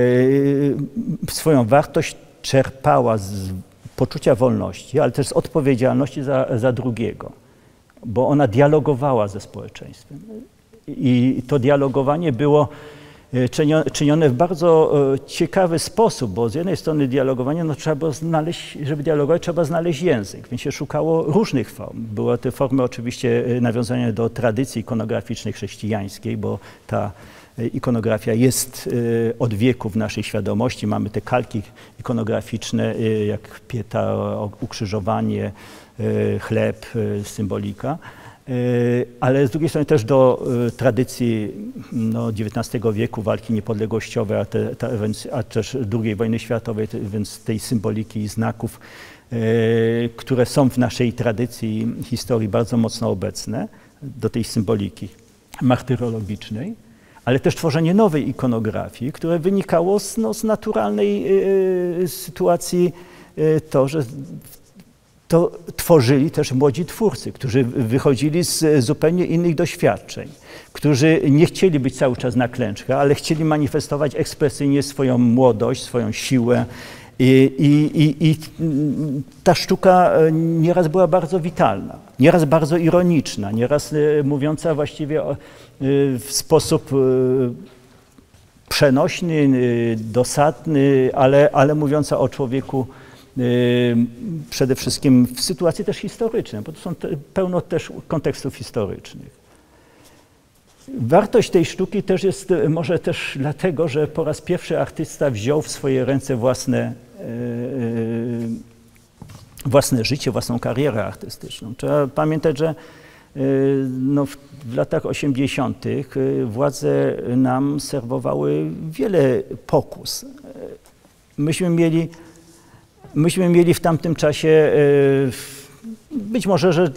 swoją wartość czerpała z poczucia wolności, ale też z odpowiedzialności za drugiego, bo ona dialogowała ze społeczeństwem. I to dialogowanie było czynione w bardzo ciekawy sposób, bo z jednej strony dialogowanie, no trzeba było znaleźć, żeby dialogować, trzeba znaleźć język, więc się szukało różnych form. Były te formy oczywiście nawiązania do tradycji ikonograficznej chrześcijańskiej, bo ta ikonografia jest od wieków w naszej świadomości. Mamy te kalki ikonograficzne, jak pieta, ukrzyżowanie, chleb, symbolika. Ale z drugiej strony też do tradycji XIX wieku, walki niepodległościowej, a też II wojny światowej, więc tej symboliki i znaków, które są w naszej tradycji historii bardzo mocno obecne, do tej symboliki martyrologicznej, ale też tworzenie nowej ikonografii, które wynikało z naturalnej sytuacji to, że to tworzyli też młodzi twórcy, którzy wychodzili z zupełnie innych doświadczeń, którzy nie chcieli być cały czas na klęczkach, ale chcieli manifestować ekspresyjnie swoją młodość, swoją siłę. I ta sztuka nieraz była bardzo witalna, nieraz bardzo ironiczna, nieraz mówiąca właściwie w sposób przenośny, dosadny, ale mówiąca o człowieku przede wszystkim w sytuacji też historycznej, bo to są pełno też kontekstów historycznych. Wartość tej sztuki też jest może też dlatego, że po raz pierwszy artysta wziął w swoje ręce własne życie, własną karierę artystyczną. Trzeba pamiętać, że no, w latach 80. władze nam serwowały wiele pokus. Myśmy mieli w tamtym czasie, być może, że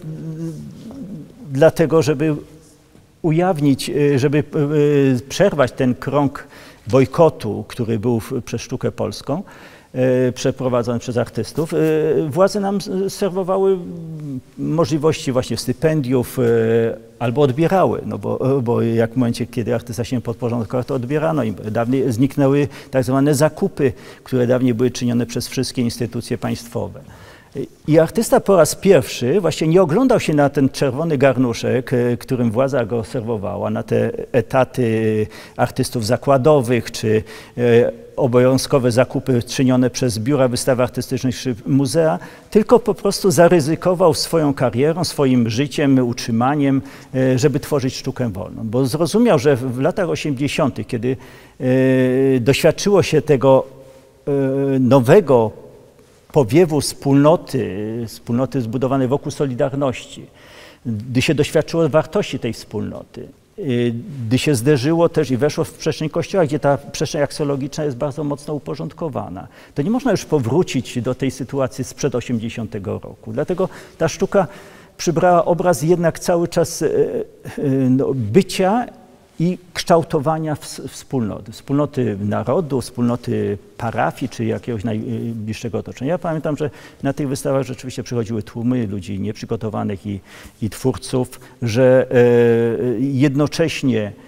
dlatego, żeby ujawnić, żeby przerwać ten krąg bojkotu, który był przez sztukę polską, przeprowadzony przez artystów, władze nam serwowały możliwości właśnie stypendiów albo odbierały, no bo jak w momencie, kiedy artysta się podporządkował, to odbierano im. Dawniej zniknęły tak zwane zakupy, które dawniej były czynione przez wszystkie instytucje państwowe. I artysta po raz pierwszy właśnie nie oglądał się na ten czerwony garnuszek, którym władza go serwowała, na te etaty artystów zakładowych, czy obowiązkowe zakupy czynione przez biura wystaw artystycznych czy muzea, tylko po prostu zaryzykował swoją karierą, swoim życiem, utrzymaniem, żeby tworzyć sztukę wolną. Bo zrozumiał, że w latach 80., kiedy doświadczyło się tego nowego powiewu wspólnoty zbudowanej wokół Solidarności, gdy się doświadczyło wartości tej wspólnoty, gdy się zderzyło też i weszło w przestrzeń Kościoła, gdzie ta przestrzeń aksjologiczna jest bardzo mocno uporządkowana, to nie można już powrócić do tej sytuacji sprzed 80 roku. Dlatego ta sztuka przybrała obraz jednak cały czas bycia i kształtowania wspólnoty narodu, wspólnoty parafii czy jakiegoś najbliższego otoczenia. Ja pamiętam, że na tych wystawach rzeczywiście przychodziły tłumy ludzi nieprzygotowanych i twórców, że jednocześnie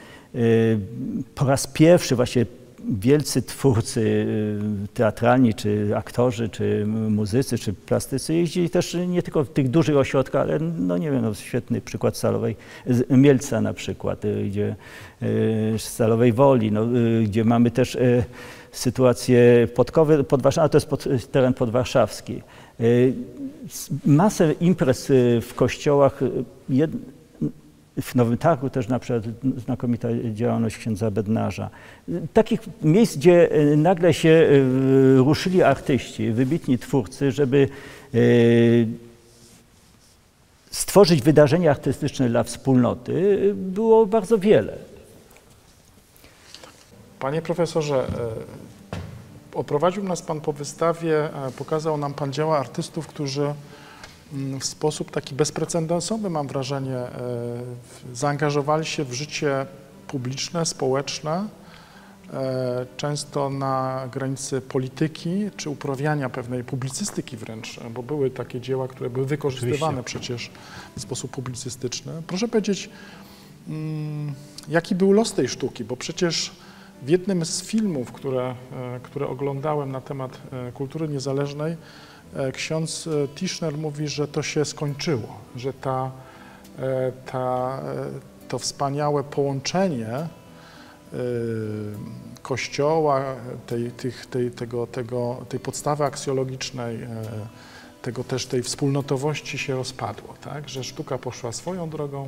po raz pierwszy właśnie wielcy twórcy teatralni, czy aktorzy, czy muzycy, czy plastycy jeździli też nie tylko w tych dużych ośrodkach, ale no nie wiem, no świetny przykład Mielca na przykład, gdzie Stalowej Woli, no, gdzie mamy też sytuację Podkowy, to jest teren podwarszawski, Masę imprez w kościołach, w Nowym Targu też na przykład znakomita działalność księdza Bednarza. Takich miejsc, gdzie nagle się ruszyli artyści, wybitni twórcy, żeby stworzyć wydarzenia artystyczne dla wspólnoty, było bardzo wiele. Panie profesorze, oprowadził nas pan po wystawie, pokazał nam pan dzieła artystów, którzy w sposób taki bezprecedensowy, mam wrażenie, zaangażowali się w życie publiczne, społeczne, często na granicy polityki czy uprawiania pewnej publicystyki wręcz, bo były takie dzieła, które były wykorzystywane przecież w sposób publicystyczny. Proszę powiedzieć, jaki był los tej sztuki, bo przecież w jednym z filmów, które oglądałem na temat kultury niezależnej, ksiądz Tischner mówi, że to się skończyło, że to wspaniałe połączenie Kościoła, tej podstawy aksjologicznej, tej wspólnotowości się rozpadło, tak? Że sztuka poszła swoją drogą,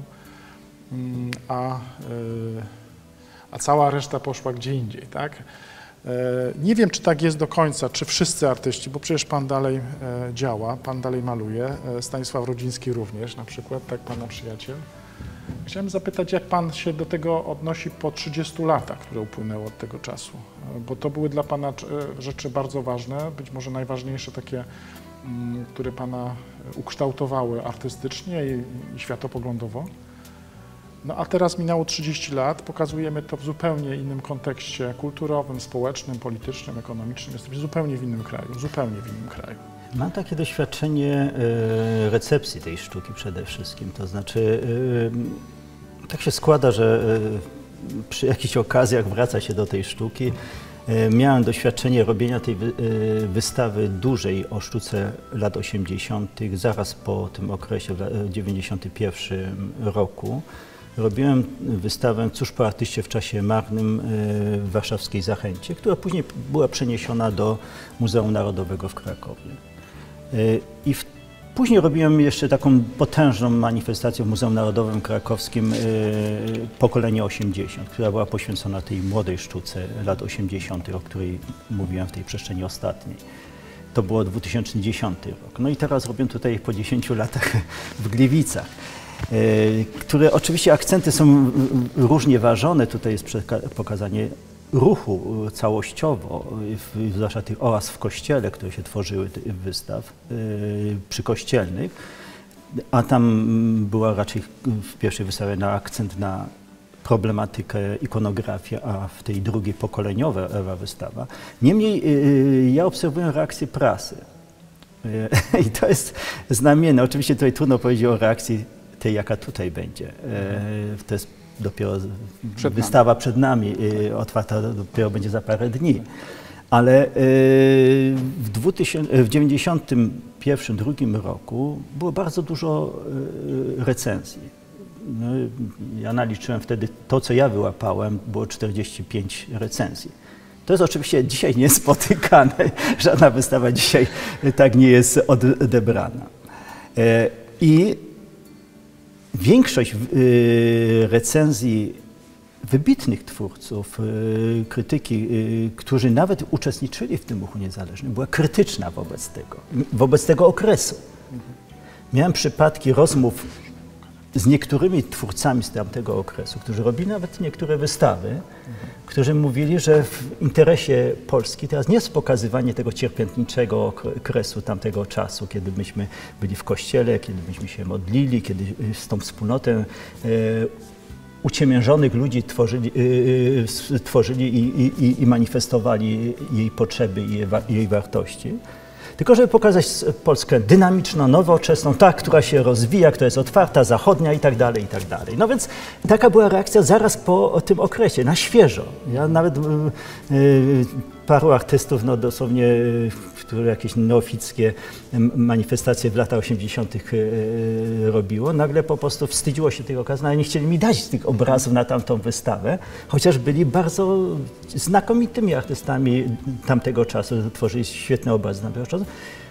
a cała reszta poszła gdzie indziej, tak? Nie wiem, czy tak jest do końca, czy wszyscy artyści, bo przecież pan dalej działa, pan dalej maluje, Stanisław Rodziński również na przykład, tak, pana przyjaciel. Chciałem zapytać, jak pan się do tego odnosi po 30 latach, które upłynęły od tego czasu, bo to były dla pana rzeczy bardzo ważne, być może najważniejsze takie, które pana ukształtowały artystycznie i światopoglądowo. No a teraz minęło 30 lat, pokazujemy to w zupełnie innym kontekście kulturowym, społecznym, politycznym, ekonomicznym. Jesteśmy zupełnie w innym kraju, zupełnie w innym kraju. Mam takie doświadczenie recepcji tej sztuki przede wszystkim, to znaczy tak się składa, że przy jakichś okazjach wraca się do tej sztuki. Miałem doświadczenie robienia tej wystawy dużej o sztuce lat 80., zaraz po tym okresie w 1991 roku. Robiłem wystawę Cóż po artyście w czasie marnym w warszawskiej Zachęcie, która później była przeniesiona do Muzeum Narodowego w Krakowie. Później robiłem jeszcze taką potężną manifestację w Muzeum Narodowym Krakowskim Pokolenie 80, która była poświęcona tej młodej sztuce lat 80., o której mówiłem w tej przestrzeni ostatniej. To było 2010 rok. No i teraz robię tutaj po 10 latach w Gliwicach, które oczywiście akcenty są różnie ważone. Tutaj jest pokazanie ruchu całościowo, zwłaszcza tych oaz w kościele, które się tworzyły, wystaw przykościelnych, a tam była raczej w pierwszej wystawie na akcent na problematykę ikonografii, a w tej drugiej pokoleniowa wystawa. Niemniej ja obserwuję reakcję prasy i to jest znamienne. Oczywiście tutaj trudno powiedzieć o reakcji tej, jaka tutaj będzie. To jest dopiero wystawa przed nami, otwarta dopiero będzie za parę dni. Ale w 1991-1992 roku było bardzo dużo recenzji. No, ja naliczyłem wtedy to, co ja wyłapałem, było 45 recenzji. To jest oczywiście dzisiaj niespotykane. Żadna wystawa dzisiaj tak nie jest odebrana. I większość recenzji wybitnych twórców, krytyki, którzy nawet uczestniczyli w tym ruchu niezależnym, była krytyczna wobec tego okresu. Miałem przypadki rozmów z niektórymi twórcami z tamtego okresu, którzy robili nawet niektóre wystawy, którzy mówili, że w interesie Polski teraz nie jest pokazywanie tego cierpiętniczego okresu tamtego czasu, kiedy myśmy byli w kościele, kiedy myśmy się modlili, kiedy z tą wspólnotą uciemiężonych ludzi tworzyli i manifestowali jej potrzeby i jej wartości. Tylko żeby pokazać Polskę dynamiczną, nowoczesną, tak, która się rozwija, która jest otwarta, zachodnia i tak dalej, i tak dalej. No więc taka była reakcja zaraz po tym okresie, na świeżo. Ja nawet paru artystów, no dosłownie, które jakieś neofickie manifestacje w latach 80. robiło, nagle po prostu wstydziło się tych okazji, ale nie chcieli mi dać tych obrazów na tamtą wystawę, chociaż byli bardzo znakomitymi artystami tamtego czasu, tworzyli świetne obrazy tamtego czasu.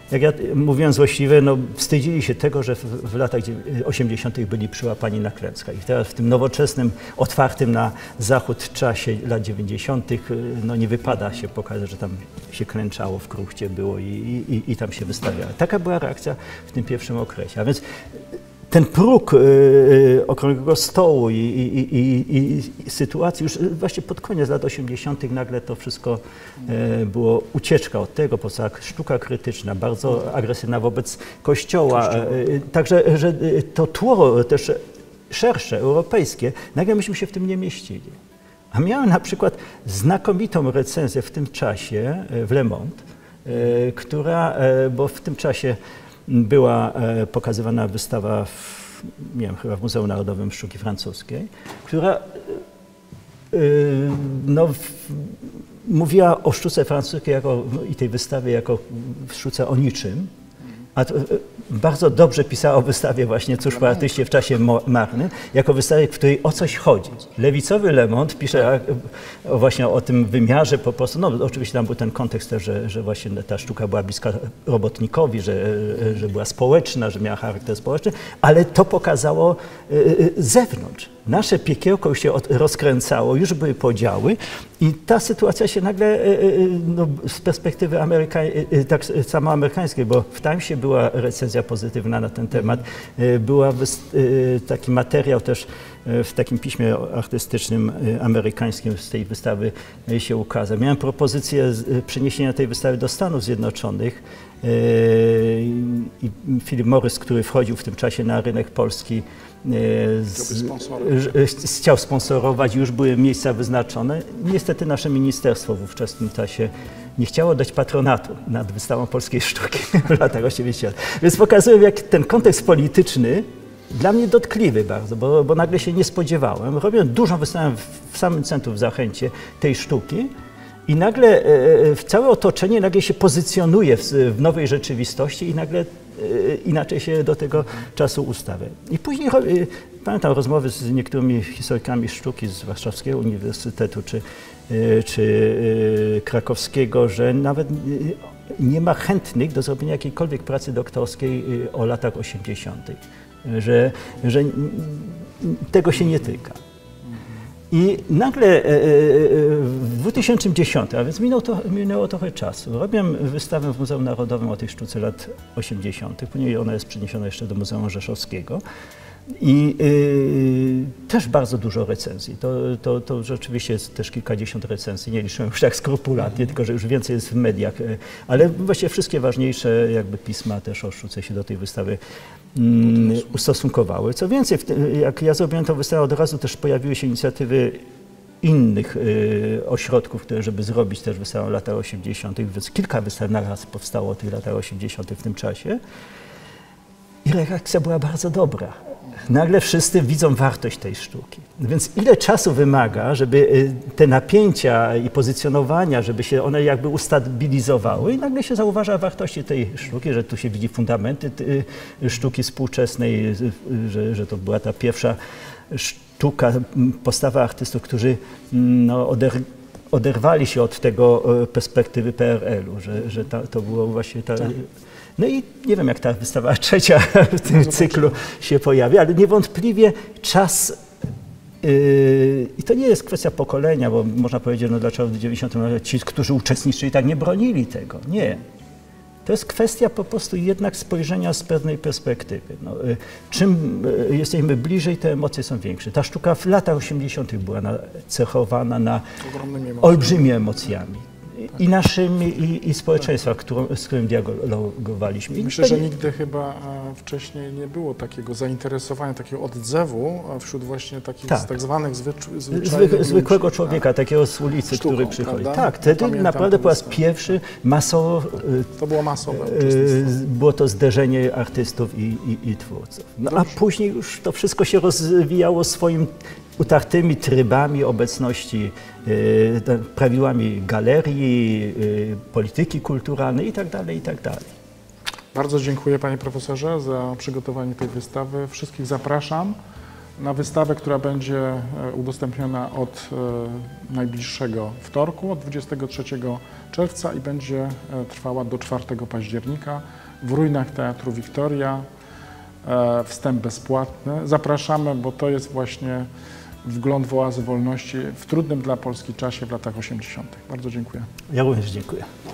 jak ja mówiłem złośliwie, no wstydzili się tego, że w latach 80. byli przyłapani na klęskach. I teraz w tym nowoczesnym, otwartym na zachód czasie lat 90. no nie wypada się pokazać, że tam się klęczało, w kruchcie było i tam się wystawiało. Taka była reakcja w tym pierwszym okresie. A więc ten próg okrągłego stołu i sytuacji już właśnie pod koniec lat 80. nagle to wszystko było ucieczka od tego, powstała sztuka krytyczna, bardzo agresywna wobec Kościoła. Także że to tło też szersze, europejskie, nagle myśmy się w tym nie mieścili. A miałem na przykład znakomitą recenzję w tym czasie w Le Monde, która, bo w tym czasie była pokazywana wystawa nie wiem, chyba w Muzeum Narodowym Sztuki Francuskiej, która no, mówiła o sztuce francuskiej i tej wystawie jako sztuce o niczym, a bardzo dobrze pisała o wystawie właśnie Cóż po artyście w czasie marnym, jako wystawie, w której o coś chodzi. Lewicowy Le Monde pisze właśnie o tym wymiarze po prostu, no oczywiście tam był ten kontekst też, że właśnie ta sztuka była bliska robotnikowi, że była społeczna, że miała charakter społeczny, ale to pokazało z zewnątrz. Nasze piekiełko już się rozkręcało, już były podziały i ta sytuacja się nagle no, z perspektywy tak samo amerykańskiej, bo w Timesie była recenzja pozytywna na ten temat, była taki materiał też w takim piśmie artystycznym amerykańskim z tej wystawy się ukazał. Miałem propozycję przeniesienia tej wystawy do Stanów Zjednoczonych i Philip Morris, który wchodził w tym czasie na rynek polski, chciał sponsorować, już były miejsca wyznaczone. Niestety nasze ministerstwo w ówczesnym czasie nie chciało dać patronatu nad wystawą polskiej sztuki w latach 80. Więc pokazuję, jak ten kontekst polityczny dla mnie dotkliwy bardzo, bo nagle się nie spodziewałem. Robiłem dużą wystawę w samym centrum w Zachęcie tej sztuki i nagle całe otoczenie nagle się pozycjonuje w nowej rzeczywistości i nagle inaczej się do tego czasu ustawia. I później pamiętam rozmowy z niektórymi historykami sztuki z Warszawskiego Uniwersytetu czy Krakowskiego, że nawet nie ma chętnych do zrobienia jakiejkolwiek pracy doktorskiej o latach 80., że tego się nie tyka. I nagle w 2010, a więc minęło trochę czasu, robiłem wystawę w Muzeum Narodowym o tej sztuce lat 80., później ona jest przeniesiona jeszcze do Muzeum Rzeszowskiego i też bardzo dużo recenzji. To rzeczywiście jest też kilkadziesiąt recenzji, nie liczyłem już tak skrupulatnie, tylko że już więcej jest w mediach, ale właściwie wszystkie ważniejsze jakby pisma też o sztuce się do tej wystawy ustosunkowały. Co więcej, jak ja zrobiłem tę wystawę, od razu też pojawiły się inicjatywy innych ośrodków, żeby zrobić też wystawę w latach 80., więc kilka wystaw naraz powstało w tych latach 80. w tym czasie. I reakcja była bardzo dobra. Nagle wszyscy widzą wartość tej sztuki. Więc ile czasu wymaga, żeby te napięcia i pozycjonowania, żeby się one jakby ustabilizowały i nagle się zauważa wartości tej sztuki, że tu się widzi fundamenty sztuki współczesnej, że to była ta pierwsza sztuka, postawa artystów, którzy no, oderwali się od tego perspektywy PRL-u, że to było właśnie ta... No i nie wiem, jak ta wystawa trzecia w tym cyklu się pojawi, ale niewątpliwie czas, i to nie jest kwestia pokolenia, bo można powiedzieć, no dlaczego w 90 latach ci, którzy uczestniczyli, tak nie bronili tego. Nie. To jest kwestia po prostu jednak spojrzenia z pewnej perspektywy. No, czym jesteśmy bliżej, te emocje są większe. Ta sztuka w latach 80. była cechowana olbrzymimi emocjami. I naszymi, i społeczeństwa, z którym dialogowaliśmy. Myślę, że nigdy chyba wcześniej nie było takiego zainteresowania, takiego odzewu wśród właśnie takich tak zwanych zwykłego człowieka, takiego z ulicy, sztuką, który przychodzi. Prawda? Tak, wtedy naprawdę po raz pierwszy masowo... To było masowe. Było to zderzenie artystów i twórców. No, a później już to wszystko się rozwijało swoim utartymi trybami obecności, prawiłami galerii, polityki kulturalnej itd., itd. Bardzo dziękuję, panie profesorze, za przygotowanie tej wystawy. Wszystkich zapraszam na wystawę, która będzie udostępniona od najbliższego wtorku, od 23 czerwca i będzie trwała do 4 października w ruinach Teatru Wiktoria. Wstęp bezpłatny. Zapraszamy, bo to jest właśnie wgląd w oazę wolności w trudnym dla Polski czasie w latach 80. Bardzo dziękuję. Ja również dziękuję.